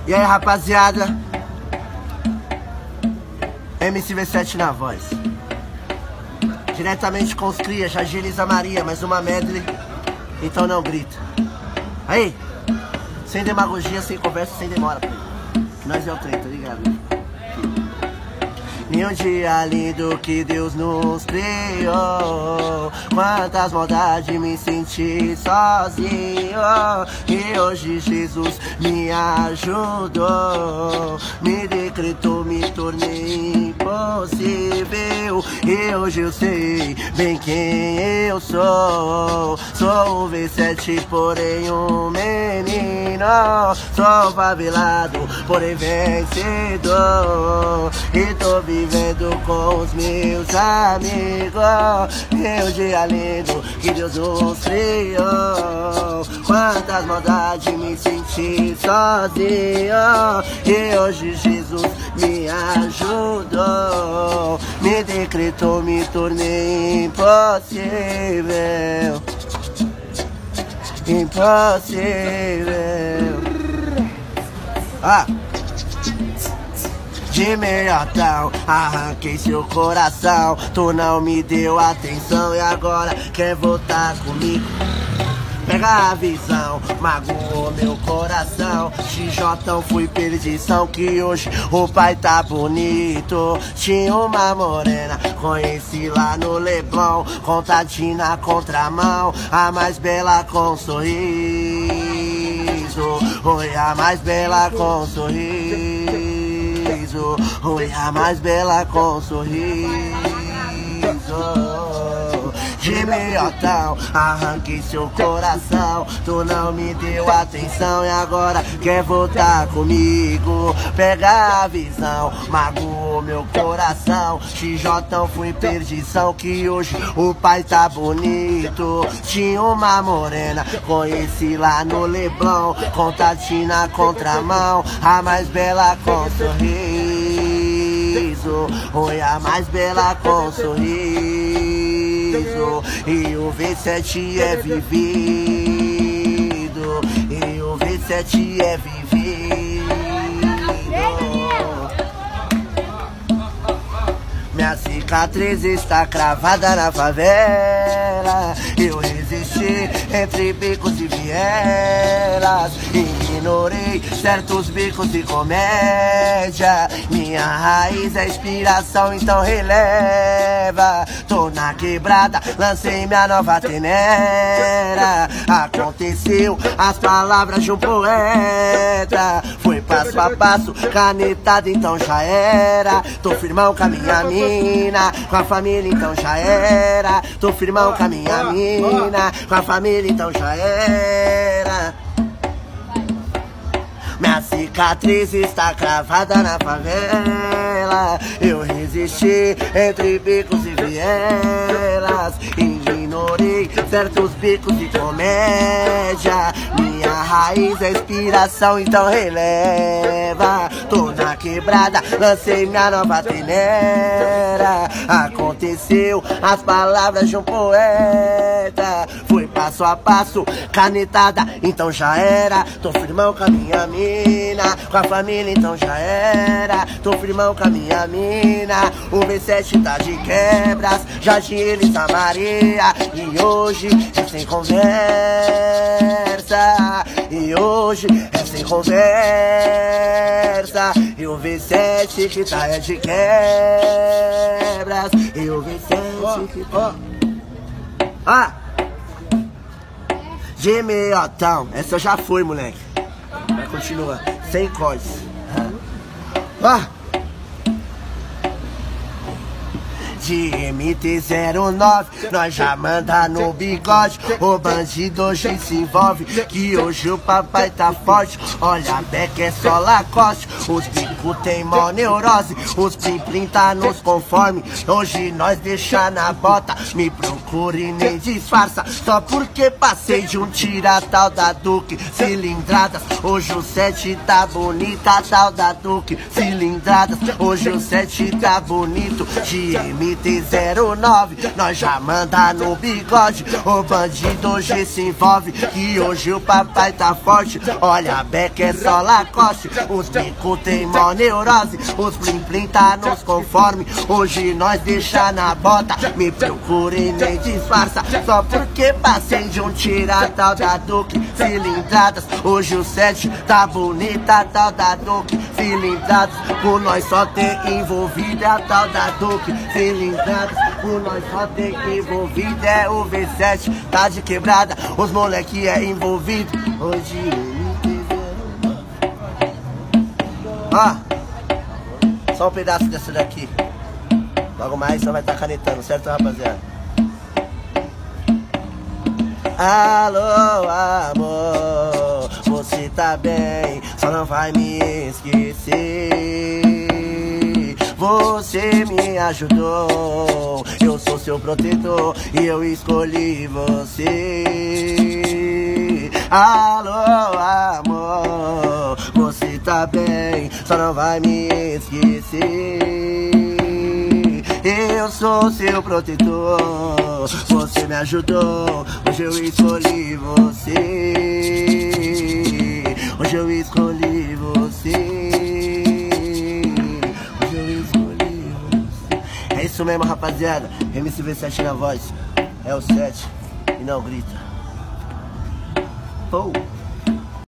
E aí, rapaziada, MCV7 na voz. Diretamente com os cria, Jardim Elisa Maria, mais uma medley, então não grita. Aí, sem demagogia, sem conversa, sem demora, pô. Nós é o trem, tá ligado? Em um dia lindo que Deus nos criou, quantas maldades me senti sozinho. E hoje Jesus me ajudou, me decretou, me tornei impossível. E hoje eu sei bem quem eu sou. Sou o V7, porém um menino. Sou favelado, porém vencedor. E tô vivendo com os meus amigos. Meu dia lindo que Deus nos criou, quantas maldades me senti sozinho. E hoje Jesus me ajudou, me decretou, me tornei impossível. Impossível. De meiotão, arranquei seu coração. Tu não me deu atenção e agora quer voltar comigo. Pega a visão, magoou meu coração. XJ fui perdição, que hoje o pai tá bonito. Tinha uma morena, conheci lá no Leblon. Contatinho na contramão, a mais bela com sorriso. Oi, a mais bela com sorriso. Oi, a mais bela com sorriso. De meiotão, arranquei seu coração. Tu não me deu atenção e agora quer voltar comigo. Pega a visão, magoou meu coração. XJ fui perdição, que hoje o pai tá bonito. Tinha uma morena, conheci lá no Leblon. Contatinho na contramão, a mais bela com sorriso. Oi, a mais bela com sorriso. E o V7 é vivido. E o V7 é vivido. Minha cicatriz está cravada na favela. Eu resisti entre bicos e vielas. Ignorei certos bicos de comédia. Minha raiz é inspiração, então releva. Tô na quebrada, lancei minha nova tenera. Aconteceu as palavras de um poeta. Foi passo a passo, canetada, então já era. Tô firmão com a minha mina, com a família, então já era. Tô firmão com a minha mina, com a família, então já era. Minha cicatriz está cravada na favela. Eu resisti entre bicos e vielas. Ignorei certos bicos de comédia. Minha raiz é inspiração, então releva. Tô na quebrada, lancei minha nova tenera. Aconteceu as palavras de um poeta. Foi passo a passo, canetada, então já era. Tô firmão com a minha mina, com a família, então já era. Tô firmão com a minha mina. O V7 tá de quebras, Jardim Elisa Maria. E hoje é sem conversa. E hoje é sem conversa. E o V7 que tá é de quebras. E o V7 que tá... De meiotão, essa já foi, moleque. Vai continuar, sem cortes. De MT-09, nós já manda no bigode. O bandido hoje se envolve, que hoje o papai tá forte. Olha, a beca é só Lacoste, os bico tem mó neurose. Os plim-plim tá nos conforme, hoje nós deixa na bota. Me procura procura e nem disfarça. Só porque passei de um tira tal da Duque cilindradas. Hoje o 7 tá bonita, tal da Duque cilindradas. Hoje o 7 tá bonito, de MT-09. Nós já manda no bigode, o bandido hoje se envolve. Que hoje o papai tá forte, olha a beca é só Lacoste. Os bico tem mó neurose, os plim plim tá nos conforme. Hoje nós deixa na bota, me procura e nem disfarça. Só porque passei de um tira tal da Duque cilindradas. Hoje o 7 tá bonita, tal da Duque cilindradas. Por nós só ter envolvido a tal da Duque cilindradas. Por nós só ter envolvido é o V7, tá de quebrada, os moleque é envolvido. Hoje só um pedaço dessa daqui. Logo mais só vai estar canetando, certo, rapaziada? Alô, amor, você tá bem, só não vai me esquecer. Você me ajudou, eu sou seu protetor e eu escolhi você. Alô, amor, você tá bem, só não vai me esquecer. Eu sou seu protetor, você me ajudou, hoje eu escolhi você. Hoje eu escolhi você. Hoje eu escolhi você. É isso mesmo, rapaziada. MC V7 na voz. É o 7 e não grita. Pou.